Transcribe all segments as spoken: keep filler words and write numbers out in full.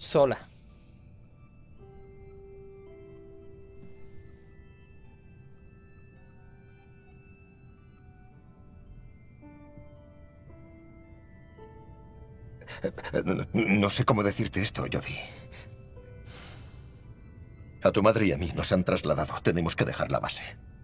Sola. No, no sé cómo decirte esto, Jodie. A tu madre y a mí nos han trasladado. Tenemos que dejar la base.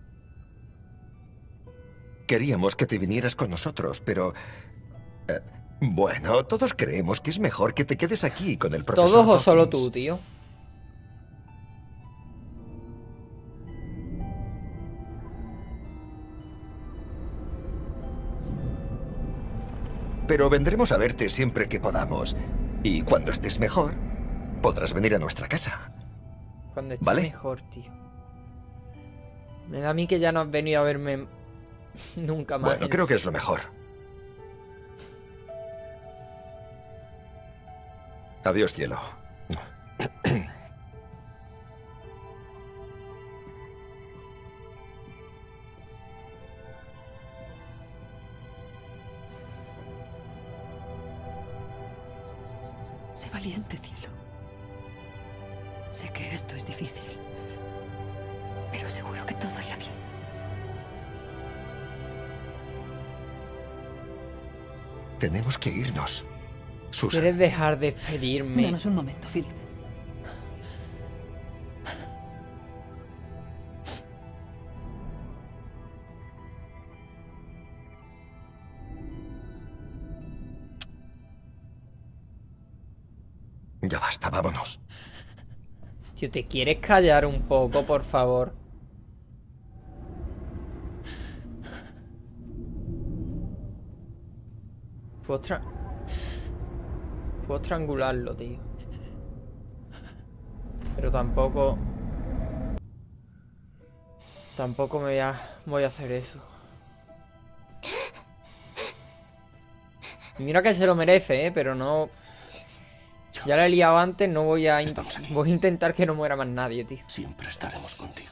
Queríamos que te vinieras con nosotros, pero... Eh, bueno, todos creemos que es mejor que te quedes aquí con el profesor ¿Todos o Dawkins. solo tú, tío? Pero vendremos a verte siempre que podamos. Y cuando estés mejor, podrás venir a nuestra casa. Cuando esté ¿Vale? mejor, tío. Me da a mí que ya no has venido a verme nunca más. Bueno, creo que es lo mejor. Adiós, cielo. Sé valiente, cielo. Sé que esto es difícil, pero seguro que todo irá bien. Tenemos que irnos. Susan. ¿Quieres dejar de despedirme? Danos un momento, Philip. Ya basta, vámonos. Tío, ¿te quieres callar un poco, por favor? Puedo, tra Puedo estrangularlo, tío. Pero tampoco... Tampoco me voy a, voy a hacer eso. Mira que se lo merece, ¿eh? Pero no... Ya la he liado antes, no voy a... Voy a intentar que no muera más nadie, tío. Siempre estaremos contigo.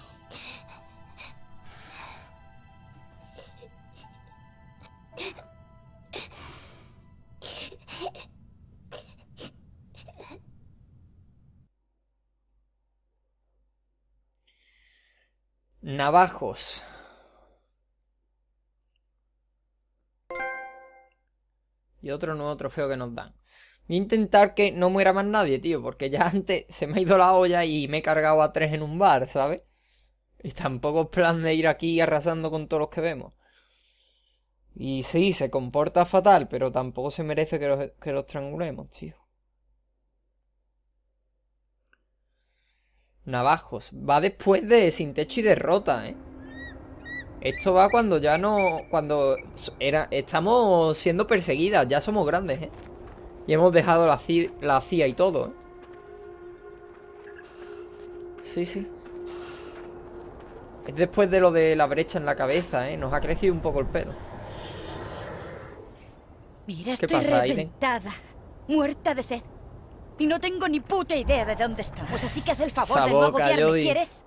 Navajos. Y otro nuevo trofeo que nos dan. Voy a intentar que no muera más nadie, tío. Porque ya antes se me ha ido la olla y me he cargado a tres en un bar, ¿sabes? Y tampoco es plan de ir aquí arrasando con todos los que vemos. Y sí, se comporta fatal, pero tampoco se merece que los, que los estrangulemos, tío. Navajos. Va después de Sin Techo y Derrota, ¿eh? Esto va cuando ya no... Cuando era, estamos siendo perseguidas. Ya somos grandes, ¿eh? Y hemos dejado la C I A, la C I A y todo, ¿eh? Sí, sí. Es después de lo de la brecha en la cabeza, ¿eh? Nos ha crecido un poco el pelo. Mira, estoy reventada, muerta de sed. Y no tengo ni puta idea de dónde estamos, así que haz el favor de no agobiarme, ¿quieres?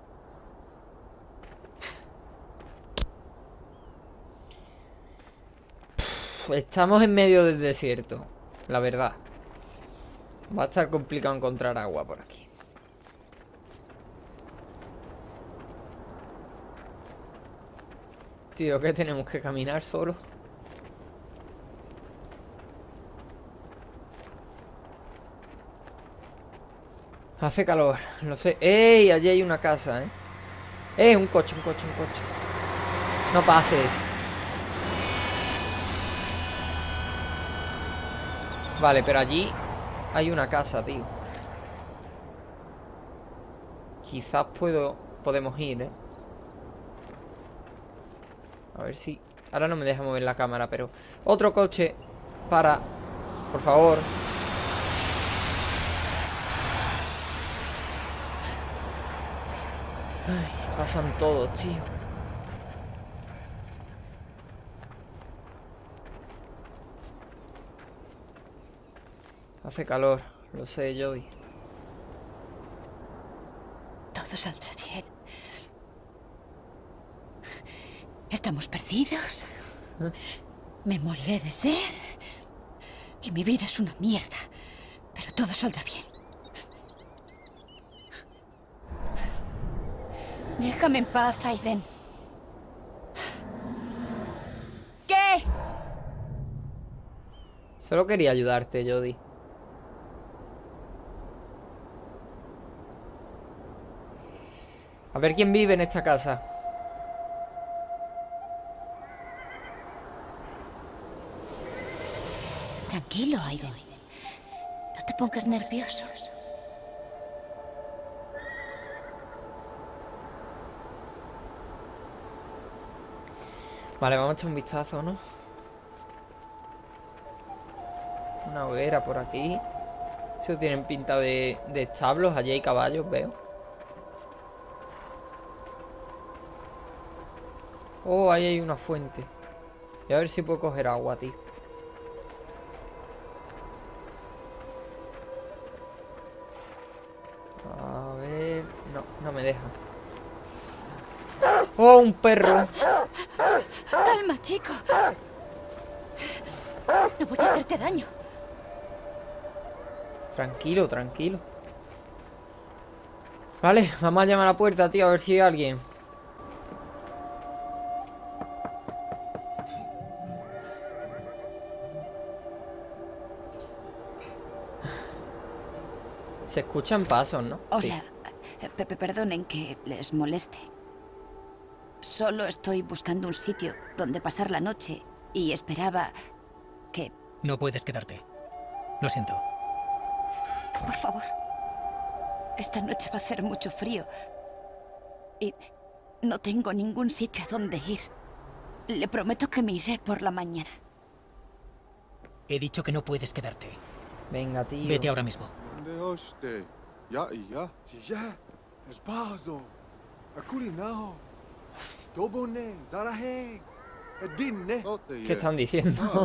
Estamos en medio del desierto, la verdad. Va a estar complicado encontrar agua por aquí. Tío, ¿qué tenemos que caminar solo? Hace calor, no sé. ¡Ey! Allí hay una casa, ¿eh? ¡Eh! Un coche, un coche, un coche. No pases. Vale, pero allí hay una casa, tío. Quizás puedo... Podemos ir, ¿eh? A ver si... Ahora no me deja mover la cámara, pero... Otro coche para... Por favor. Ay, pasan todos, tío. Hace calor, lo sé, Jodie. Todo saldrá bien. Estamos perdidos. Me moriré de sed. Y mi vida es una mierda. Pero todo saldrá bien. Déjame en paz, Aiden. ¿Qué? Solo quería ayudarte, Jodie. A ver quién vive en esta casa. Tranquilo, Aiden. No te pongas nervioso. Vale, vamos a echar un vistazo, ¿no? Una hoguera por aquí. Eso tienen pinta de, de establos. Allí hay caballos, veo. Oh, ahí hay una fuente. Voy a ver si puedo coger agua, tío. A ver... No, no me deja. ¡Oh, un perro! Calma, chico. No voy a hacerte daño. Tranquilo, tranquilo. Vale, vamos a llamar a la puerta, tío, a ver si hay alguien. Se escuchan pasos, ¿no? Hola. Sí. Pepe, perdonen que les moleste. Solo estoy buscando un sitio donde pasar la noche y esperaba que... No puedes quedarte. Lo siento. Por favor. Esta noche va a hacer mucho frío. Y no tengo ningún sitio a donde ir. Le prometo que me iré por la mañana. He dicho que no puedes quedarte. Venga, tío. Vete ahora mismo. ¿Qué están diciendo?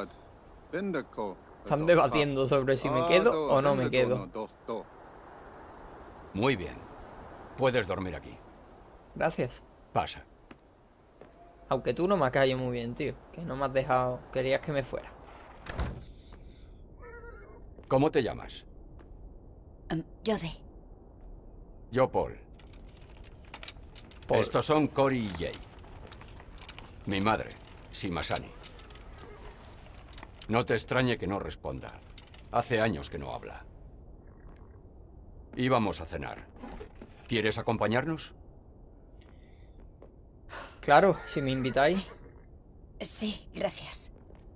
Están debatiendo sobre si me quedo o no me quedo. Muy bien. Puedes dormir aquí. Gracias. Pasa. Aunque tú no me has caído muy bien, tío. Que no me has dejado... Querías que me fuera. ¿Cómo te llamas? Um, Jodie. Yo, Paul. Paul. Estos son Cory y Jay. Mi madre, Simasani. No te extrañe que no responda. Hace años que no habla. Íbamos a cenar. ¿Quieres acompañarnos? Claro, si me invitáis. Sí, sí, gracias.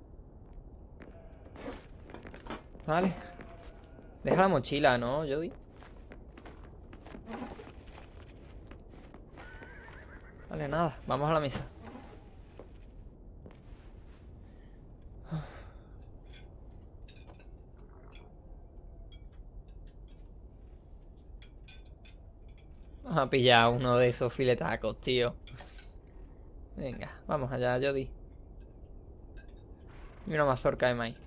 Vale. Deja la mochila, ¿no, Jodie? Vale, nada. Vamos a la mesa. Vamos a pillar uno de esos filetacos, tío. Venga, vamos allá, Jodie. Y una mazorca de maíz.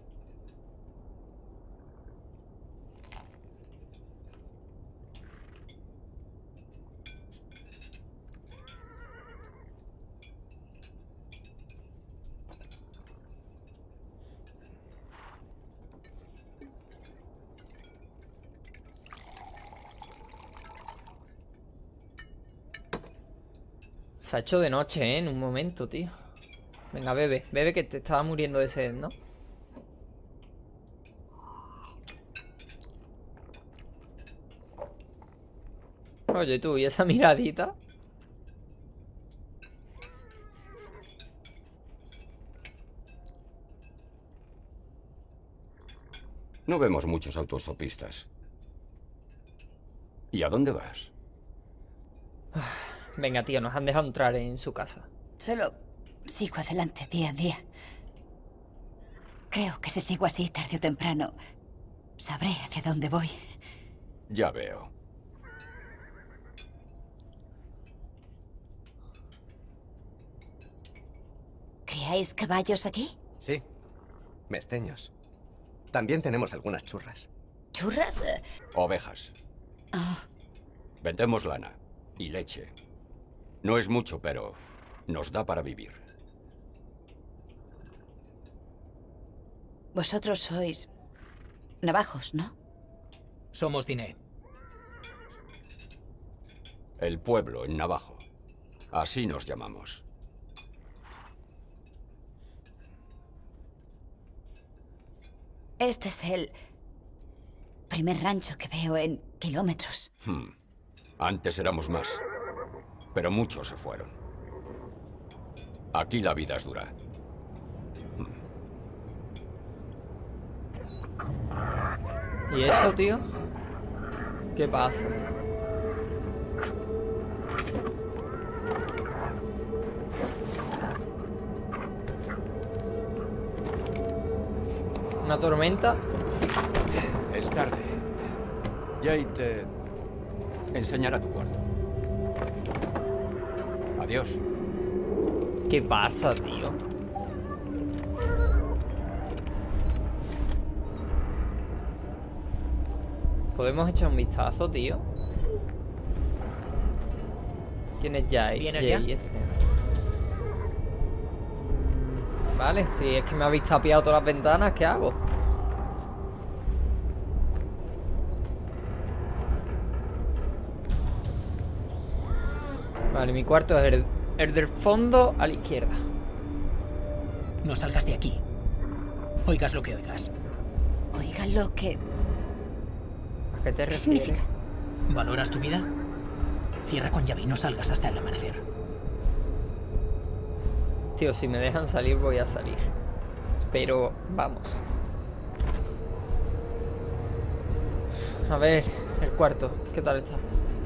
Se ha hecho de noche, ¿eh? En un momento, tío. Venga, bebe. Bebe que te estaba muriendo de sed, ¿no? Oye, tú, ¿y esa miradita? No vemos muchos autostopistas. ¿Y a dónde vas? Venga, tío, nos han dejado entrar en su casa. Solo sigo adelante día a día. Creo que si sigo así tarde o temprano, sabré hacia dónde voy. Ya veo. ¿Criáis caballos aquí? Sí, mesteños. También tenemos algunas churras. ¿Churras? Eh, Ovejas. oh, Vendemos lana y leche. No es mucho, pero nos da para vivir. vosotros sois navajos, ¿no? Somos Diné. El pueblo en navajo. Así nos llamamos. Este es el primer rancho que veo en kilómetros. Hmm. Antes éramos más, pero muchos se fueron. Aquí la vida es dura. ¿Y eso, tío? ¿Qué pasa? ¿Una tormenta? Es tarde. Jade te enseñará tu cuarto. Adiós. ¿Qué pasa, tío? ¿Podemos echar un vistazo, tío? ¿Quién es Jay? ¿Vienes Jay, ya? este. Vale, si es que me habéis tapiado todas las ventanas, ¿qué hago? Vale, mi cuarto es el, el del fondo a la izquierda. No salgas de aquí. Oigas lo que oigas. Oiga lo que... ¿A qué te ¿Qué refieres? significa? ¿Valoras tu vida? Cierra con llave y no salgas hasta el amanecer. Tío, si me dejan salir voy a salir. Pero vamos. A ver, el cuarto, ¿qué tal está?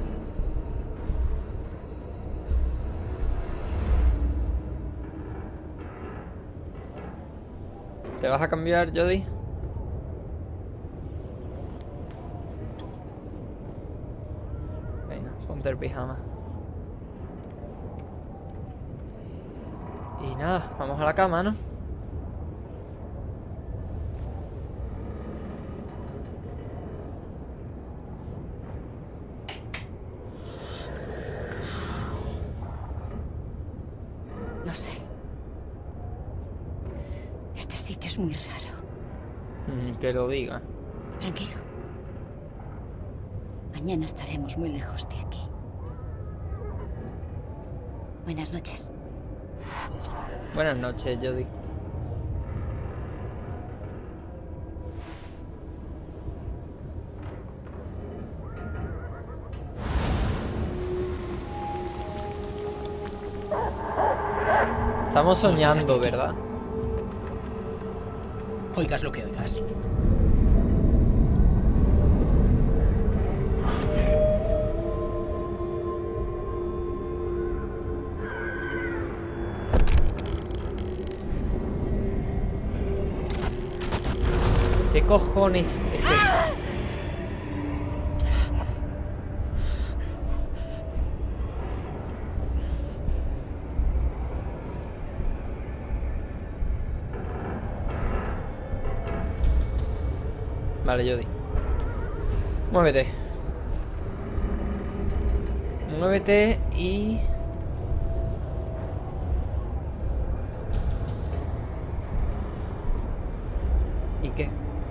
¿Te vas a cambiar, Jodie? Venga, ponte el pijama. Y nada, vamos a la cama, ¿no? No sé. Este sitio es muy raro. Mm, Que lo diga. Tranquilo. Mañana estaremos muy lejos de aquí. Buenas noches. Buenas noches, Jodie. Estamos soñando, ¿verdad? Oigas lo que oigas. ¿Qué cojones es eso? Vale, Jodie. Muévete. Muévete y... ¿Y qué?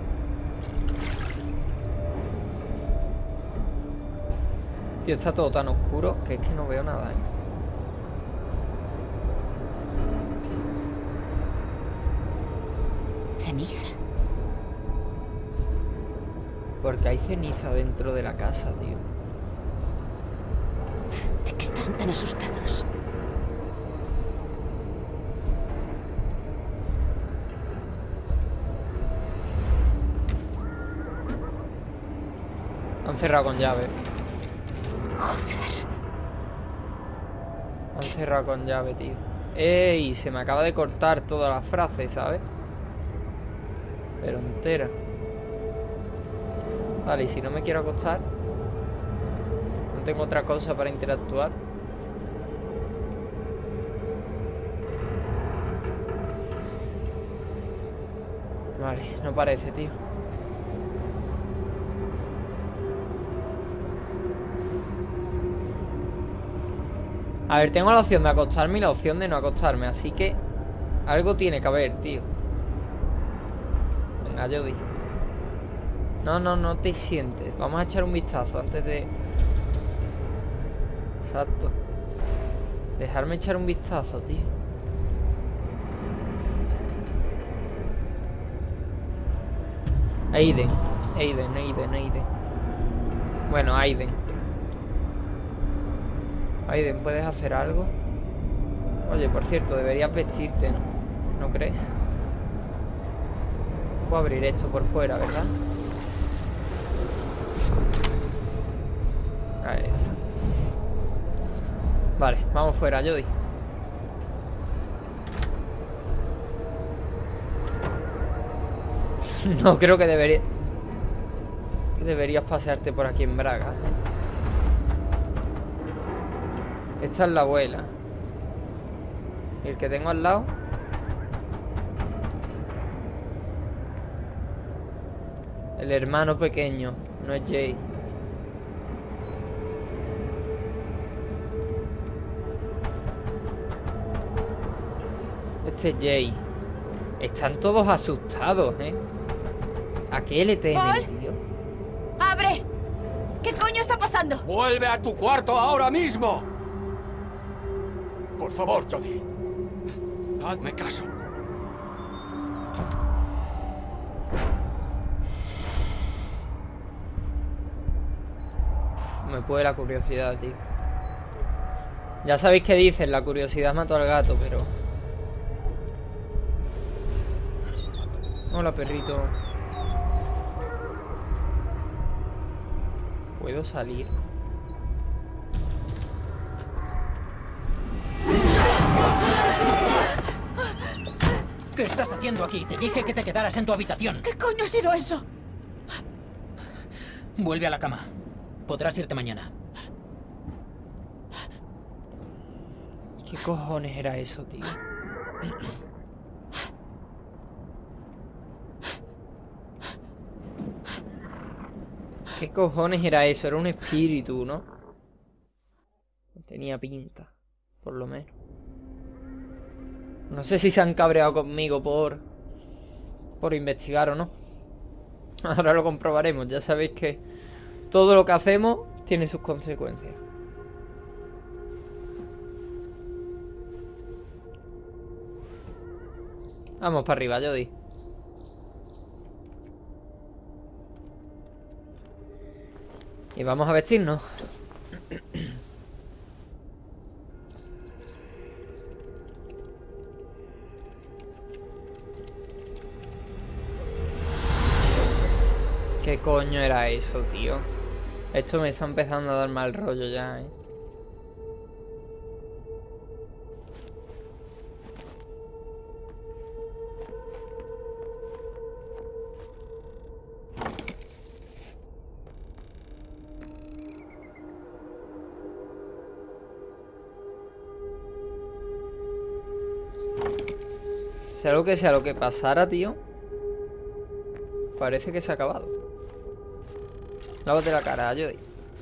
Tío, está todo tan oscuro que es que no veo nada, ¿eh? Ceniza. Porque hay ceniza dentro de la casa, tío. ¿De qué están tan asustados? Han cerrado con llave. Joder. Han cerrado con llave, tío. ¡Ey! Se me acaba de cortar toda la frase, ¿sabes? Pero entera. Vale, y si no me quiero acostar, no tengo otra cosa para interactuar. Vale, no parece, tío. A ver, tengo la opción de acostarme y la opción de no acostarme, así que algo tiene que haber, tío. Venga, Jodie. No, no, no te sientes. Vamos a echar un vistazo antes de... Exacto. Dejarme echar un vistazo, tío. Aiden. Aiden, Aiden, Aiden. Bueno, Aiden. Aiden, ¿puedes hacer algo? Oye, por cierto, deberías vestirte, ¿no? ¿No crees? Puedo abrir esto por fuera, ¿verdad? Ahí está. Vale, vamos fuera, Jodie. No creo que debería... Deberías pasearte por aquí en Braga. Esta es la abuela. ¿Y el que tengo al lado? El hermano pequeño. No es Jay. Este es Jay. Están todos asustados, ¿eh? ¿A qué le temen, ¿Paul? tío? ¡Abre! ¿Qué coño está pasando? ¡Vuelve a tu cuarto ahora mismo! Por favor, Jodie. Hazme caso. Me puede la curiosidad, tío. Ya sabéis que dicen, la curiosidad mató al gato, pero... Hola, perrito. ¿Puedo salir? ¿Qué estás haciendo aquí? Te dije que te quedaras en tu habitación. ¿Qué coño ha sido eso? Vuelve a la cama. Podrás irte mañana. ¿Qué cojones era eso, tío? ¿Qué cojones era eso? Era un espíritu, ¿no? Tenía pinta, por lo menos. No sé si se han cabreado conmigo por... por investigar o no. Ahora lo comprobaremos. Ya sabéis que todo lo que hacemos tiene sus consecuencias. Vamos para arriba, Jodie. Y vamos a vestirnos. ¿Qué coño era eso, tío? Esto me está empezando a dar mal rollo ya, ¿eh? Sea lo que sea lo que pasara, tío, parece que se ha acabado. Lávate la cara, Jodie.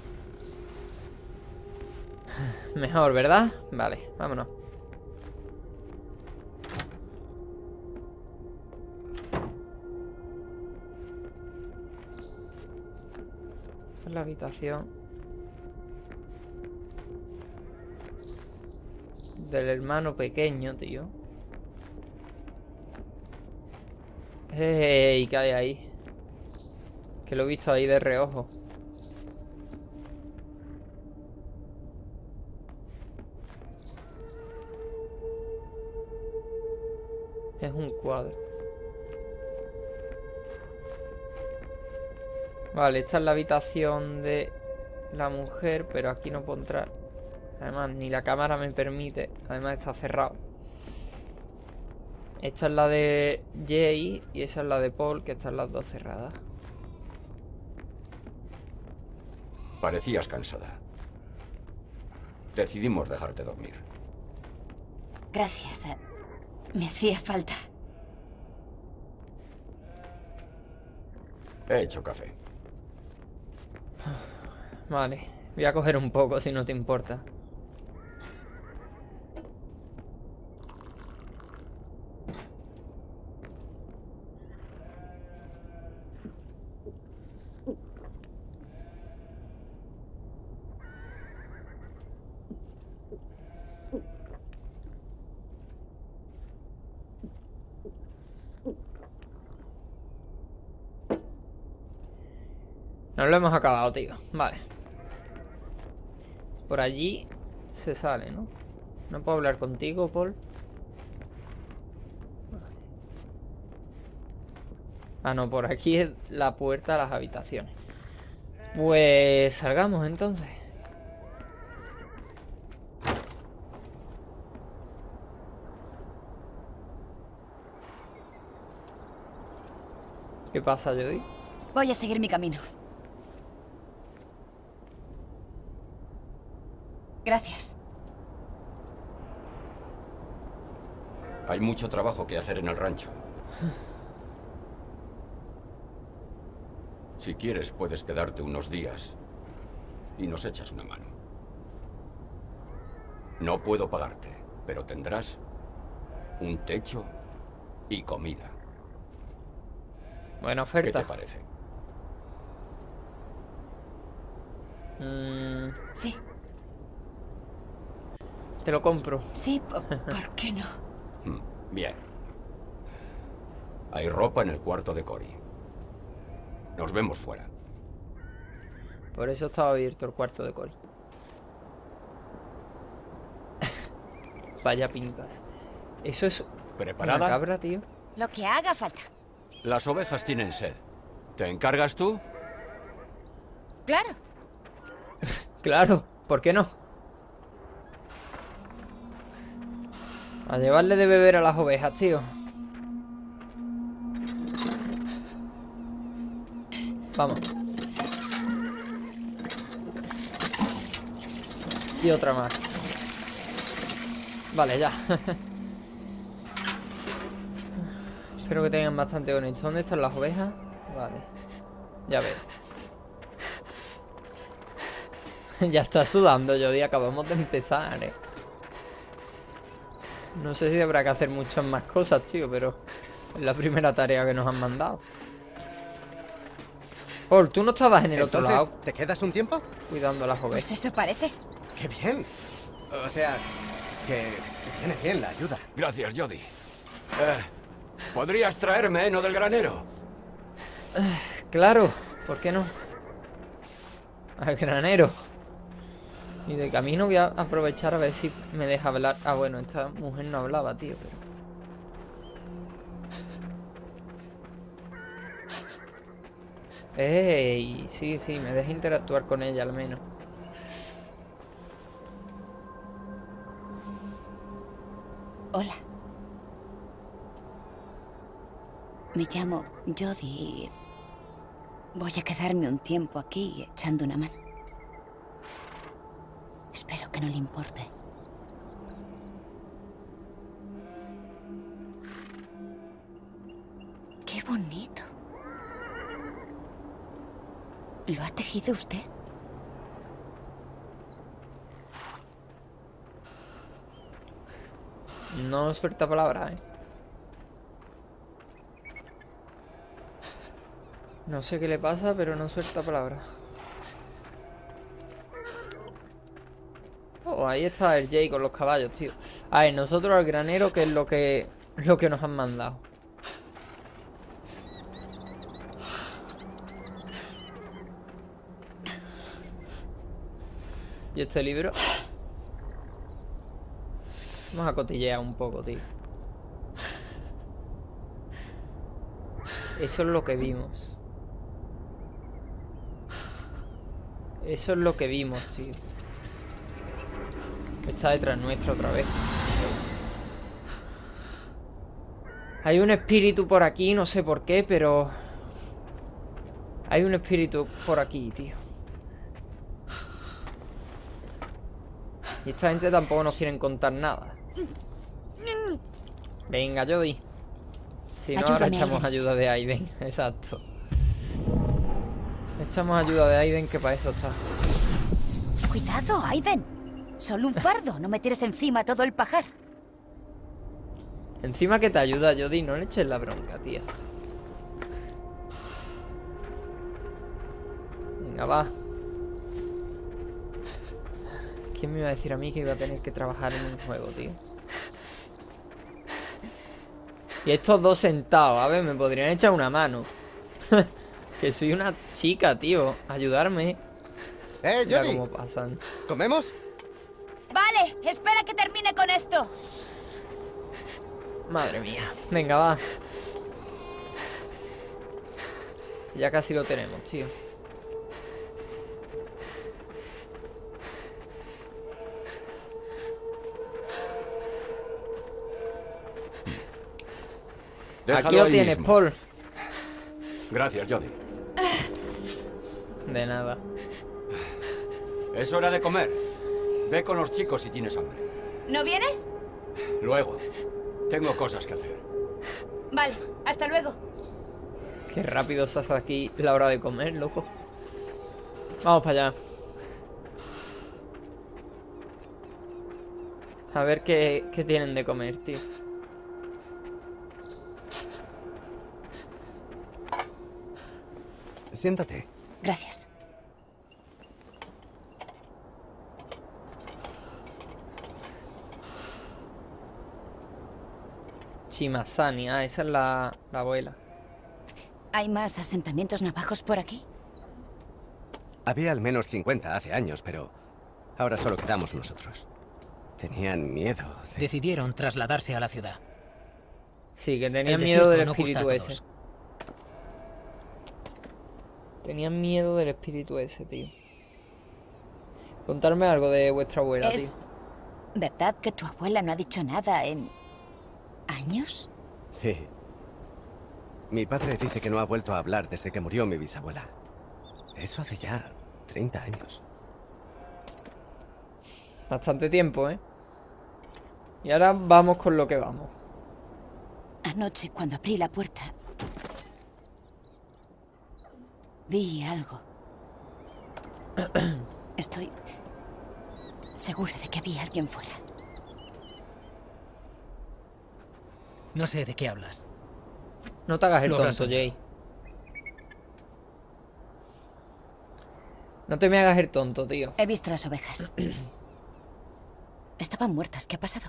Mejor, ¿verdad? Vale, vámonos. Esta es la habitación del hermano pequeño, tío. ¡Ey! ¿Qué hay ahí? Que lo he visto ahí de reojo. Es un cuadro. Vale, esta es la habitación de la mujer, pero aquí no puedo entrar. Además, ni la cámara me permite. Además, está cerrado. Esta es la de Jay y esa es la de Paul, que están las dos cerradas. Parecías cansada. Decidimos dejarte dormir. Gracias. eh, Me hacía falta. He hecho café. Vale, voy a coger un poco si no te importa. Nos lo hemos acabado, tío. Vale. Por allí se sale, ¿no? No puedo hablar contigo, Paul. Ah, no, por aquí es la puerta a las habitaciones. Pues salgamos entonces. ¿Qué pasa, Jodie? Voy a seguir mi camino. Gracias. Hay mucho trabajo que hacer en el rancho. Si quieres, puedes quedarte unos días y nos echas una mano. No puedo pagarte, pero tendrás un techo y comida. Buena ¿Qué oferta. te parece? Mm, Sí, te lo compro. sí, po- ¿por qué no? Hmm, Bien. Hay ropa en el cuarto de Cory. Nos vemos fuera. Por eso estaba abierto el cuarto de Cory. Vaya pintas. Eso es una ¿Preparada? cabra, tío. Lo que haga falta. Las ovejas tienen sed. ¿Te encargas tú? Claro. Claro, ¿por qué no? A llevarle de beber a las ovejas, tío. Vamos. Y otra más. Vale, ya. Espero que tengan bastante con esto. ¿Dónde están las ovejas? Vale. Ya veo. Ya está sudando, Jodie. Acabamos de empezar, eh. No sé si habrá que hacer muchas más cosas, tío, pero es la primera tarea que nos han mandado. Paul, ¿tú no estabas en el otro Entonces, lado ¿te quedas un tiempo? cuidando a las Pues ovejas? eso parece. ¡Qué bien! O sea, que viene bien la ayuda. Gracias, Jodie. Eh, ¿Podrías traerme heno del granero? Claro, ¿por qué no? Al granero. Y de camino voy a aprovechar a ver si me deja hablar. Ah, bueno, esta mujer no hablaba, tío, pero... ¡Ey! Sí, sí, me deja interactuar con ella al menos. Hola. Me llamo Jodie y voy a quedarme un tiempo aquí echando una mano. Espero que no le importe. ¡Qué bonito! ¿Lo ha tejido usted? No suelta palabras, eh. No sé qué le pasa, pero no suelta palabras. Oh, ahí está el Jay con los caballos, tío. A ver, nosotros al granero, que es lo que, lo que nos han mandado. ¿Y este libro? Vamos a cotillear un poco, tío. Eso es lo que vimos. Eso es lo que vimos, tío. Está detrás nuestro otra vez. Hay un espíritu por aquí, no sé por qué, pero... Hay un espíritu por aquí, tío. Y esta gente tampoco nos quieren contar nada. Venga, Jodie. Si no, ahora Ayúdame, echamos Aiden. ayuda de Aiden. Exacto. Echamos ayuda de Aiden, que para eso está. Cuidado, Aiden. Solo un fardo, no me tires encima todo el pajar. Encima que te ayuda, Jodie, no le eches la bronca, tía. Venga, va. ¿Quién me iba a decir a mí que iba a tener que trabajar en un juego, tío? Y estos dos sentados, a ver, me podrían echar una mano. Que soy una chica, tío. Ayudarme. ¡Eh, Mira Jodie! cómo pasan. ¿Comemos? Vale, espera que termine con esto. Madre mía. Venga, va. Ya casi lo tenemos, tío. Déjalo Aquí lo ahí tienes, mismo. Paul. Gracias, Jodie. De nada. Es hora de comer. Ve con los chicos si tienes hambre. ¿No vienes? Luego. Tengo cosas que hacer. Vale, hasta luego. Qué rápido se hace aquí la hora de comer, loco. Vamos para allá. A ver qué, qué tienen de comer, tío. Siéntate. Gracias. Chimasani, ah, esa es la, la abuela. ¿Hay más asentamientos navajos por aquí? Había al menos cincuenta hace años, pero ahora solo quedamos nosotros. Tenían miedo de... Decidieron trasladarse a la ciudad. Sí, que tenían El miedo desierto del no gusta espíritu a ese. todos. Tenían miedo del espíritu ese, tío. Contarme algo de vuestra abuela, ¿Es tío. verdad que tu abuela no ha dicho nada en... años? Sí. Mi padre dice que no ha vuelto a hablar desde que murió mi bisabuela. Eso hace ya treinta años. Bastante tiempo, ¿eh? Y ahora vamos con lo que vamos. Anoche, cuando abrí la puerta, vi algo. Estoy segura de que había alguien fuera. No sé de qué hablas. No te hagas el Lo habrás tonto, soñado. Jay. No te me hagas el tonto, tío. He visto las ovejas. Estaban muertas. ¿Qué ha pasado?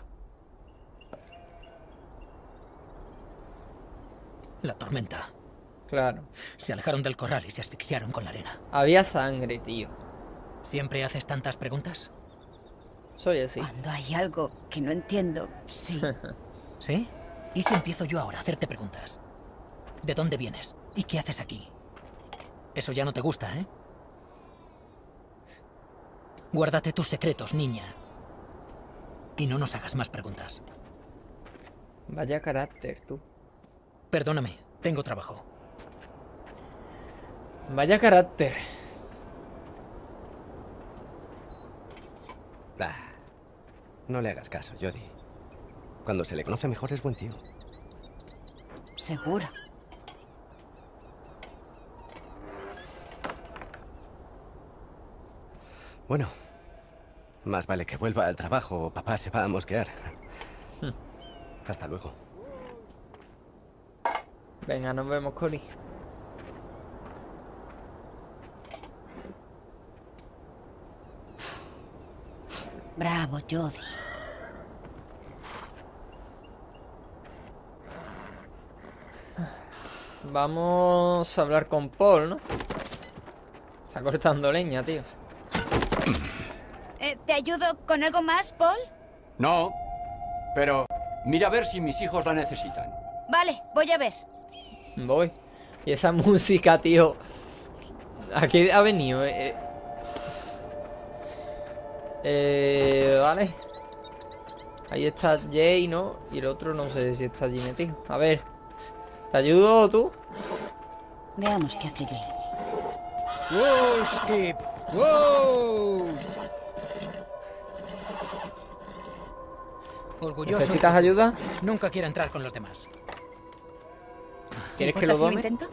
La tormenta. Claro. Se alejaron del corral y se asfixiaron con la arena. Había sangre, tío. ¿Siempre haces tantas preguntas? Soy así. Cuando hay algo que no entiendo, sí. ¿Sí? ¿Y si empiezo yo ahora a hacerte preguntas? ¿De dónde vienes? ¿Y qué haces aquí? Eso ya no te gusta, ¿eh? Guárdate tus secretos, niña. Y no nos hagas más preguntas. Vaya carácter, tú. Perdóname, tengo trabajo. Vaya carácter. Ah, no le hagas caso, Jodie. Cuando se le conoce mejor es buen tío. Seguro. Bueno, más vale que vuelva al trabajo o papá se va a mosquear. Hasta luego. Venga, nos vemos, Cory. Bravo, Jodie. Vamos a hablar con Paul, ¿no? Está cortando leña, tío. Eh, ¿Te ayudo con algo más, Paul? No, pero mira a ver si mis hijos la necesitan. Vale, voy a ver. Voy. Y esa música, tío. ¿A qué ha venido? Eh, eh, vale. Ahí está Jay, ¿no? Y el otro no sé si está allí metido. A ver. ¿Te ayudo tú? Veamos qué hace Jay. ¡Wow, Skip! ¡Wow! Orgulloso. ¿Necesitas ayuda? Nunca quiere entrar con los demás. ¿Te ¿Quieres que lo importa si lo dome? intento?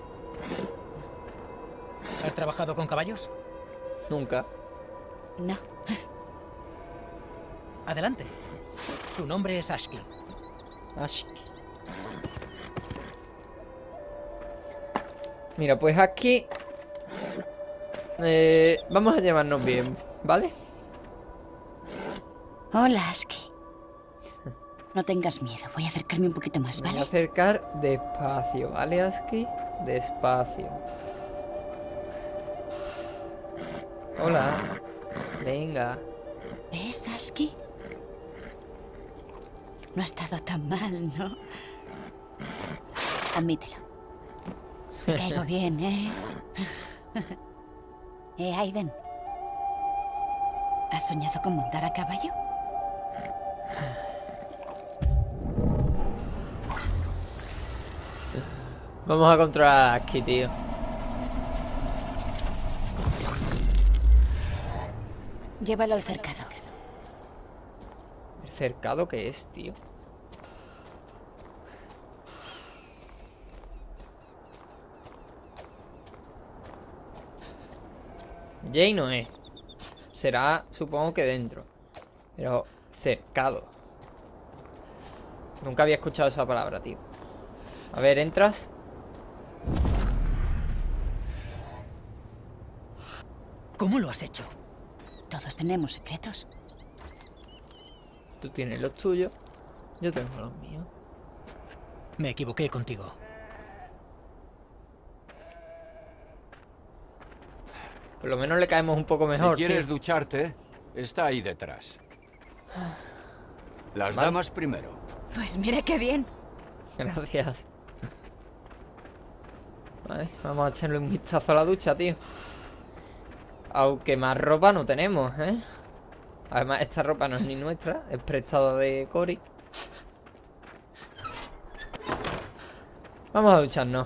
¿Has trabajado con caballos? Nunca. No. Adelante. Su nombre es Ashki. Ash. Mira, pues aquí eh, vamos a llevarnos bien, ¿vale? Hola, Ashki. No tengas miedo. Voy a acercarme un poquito más, Me voy a ¿vale? acercar despacio, ¿vale, Aski? Despacio. Hola. Venga. ¿Ves, Ashki? No ha estado tan mal, ¿no? Admítelo. Te caigo bien, ¿eh? ¿Eh, Aiden? ¿Has soñado con montar a caballo? Vamos a controlar a Ashki, tío. Llévalo al cercado. ¿El cercado qué es, tío? Jay no es. Será, supongo que dentro. Pero cercado. Nunca había escuchado esa palabra, tío. A ver, ¿entras? ¿Cómo lo has hecho? Todos tenemos secretos. Tú tienes los tuyos. Yo tengo los míos. Me equivoqué contigo. Por lo menos le caemos un poco mejor. Si quieres tío. ducharte, está ahí detrás. Las Vale. damas primero. Pues mira qué bien. Gracias. Vale, vamos a echarle un vistazo a la ducha, tío. Aunque más ropa no tenemos, ¿eh? Además, esta ropa no es ni nuestra. Es prestada de Cory. Vamos a ducharnos.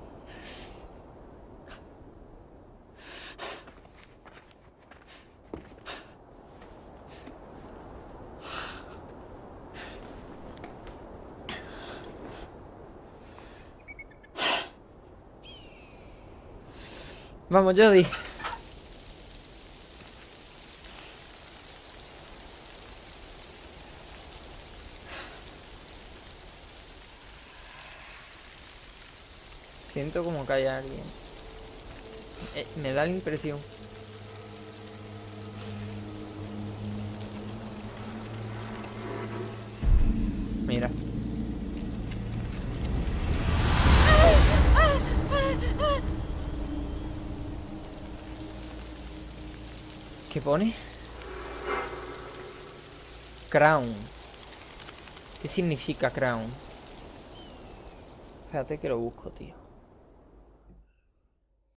Vamos, Jodie. Siento como que hay alguien. Eh, me da la impresión. Mira. ¿Qué pone? Crown. ¿Qué significa crown? Espérate que lo busco, tío.